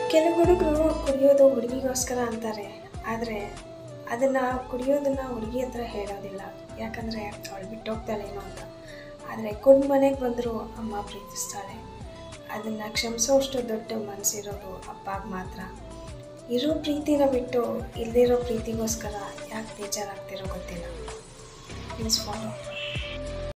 ಕೆಲವು ಹುಡುಗರು ಕುಡಿಯೋದು ಹುಡುಗಿಗೋಸ್ಕರ ಅಂತಾರೆ, ಆದರೆ ಅದನ್ನು ಕುಡಿಯೋದನ್ನು ಹುಡುಗಿ ಹತ್ರ ಹೇಳೋದಿಲ್ಲ, ಯಾಕಂದರೆ ಅವಳು ಬಿಟ್ಟೋಗ್ತಾಳೇನೋ ಅಂತ. ಆದರೆ ಕುಡ್ದು ಮನೆಗೆ ಬಂದರೂ ಅಮ್ಮ ಪ್ರೀತಿಸ್ತಾಳೆ. ಅದನ್ನು ಕ್ಷಮಿಸೋಷ್ಟು ದೊಡ್ಡ ಮನಸ್ಸಿರೋದು ಅಪ್ಪಗೆ ಮಾತ್ರ. ಇರೋ ಪ್ರೀತಿನ ಬಿಟ್ಟು ಇಲ್ಲದಿರೋ ಪ್ರೀತಿಗೋಸ್ಕರ ಯಾಕೆ ಬೇಜಾರಾಗ್ತಿರೋ ಗೊತ್ತಿಲ್ಲ. Please follow.